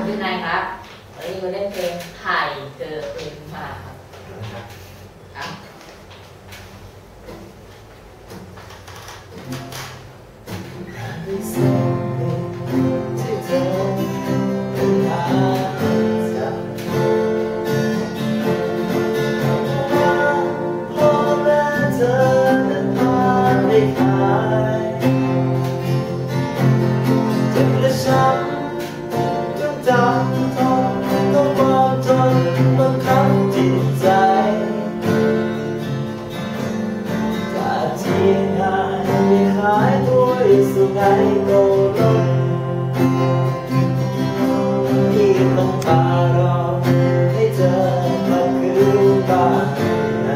ชื่อนายครับวันนี้มาเล่นเพลงไผ่เจอเพลงมาครับครับที่เธอเป็นอาจารย์พ่อแม่เธอนั้นพาไม่ขายเจ็บและช้ำต้องจำทนต้องมองจนบังคับจิตใจจากที่ง่ายไม่ขายด้วยสุนัยโกลกที่ต้องมารอให้เธอมาคืนบ้านนะ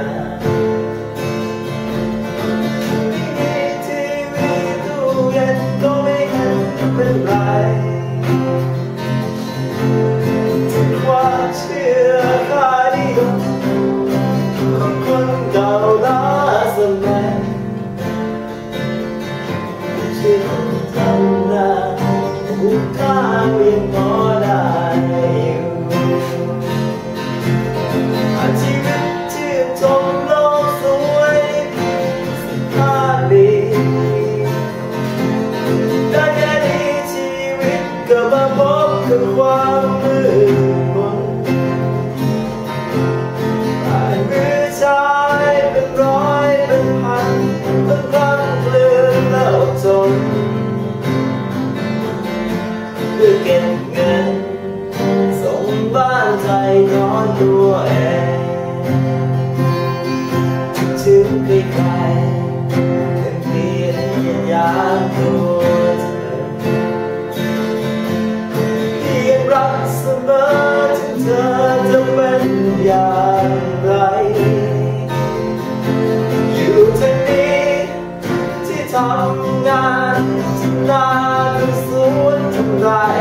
ไม่มีทีวีตู้เย็นก็ไม่เห็นเป็นไรถึงความเชื่อค่านิยมของคนเก่าล้าสมัยฉันทำหน้าหุบข้าวยังพอได้อยู่ชีวิตชื่นชมโลกสวย15 ปีได้แค่นี้ชีวิตก็มาพบกับความมืดมนผ่านมือชายเป็นร้อยเป็นพันต้องพลั้งเปลือยแล้วจนเพื่อเก็บเงินส่งบ้านใจนอนตัวเองถึงใครๆถึงเปลี่ยนอย่างตัวเธอที่ยังรักเสมอถึงเธอจะเป็นอย่างไรอยู่ทางนี้ที่ทำงานที่นาทำสวนทำไร่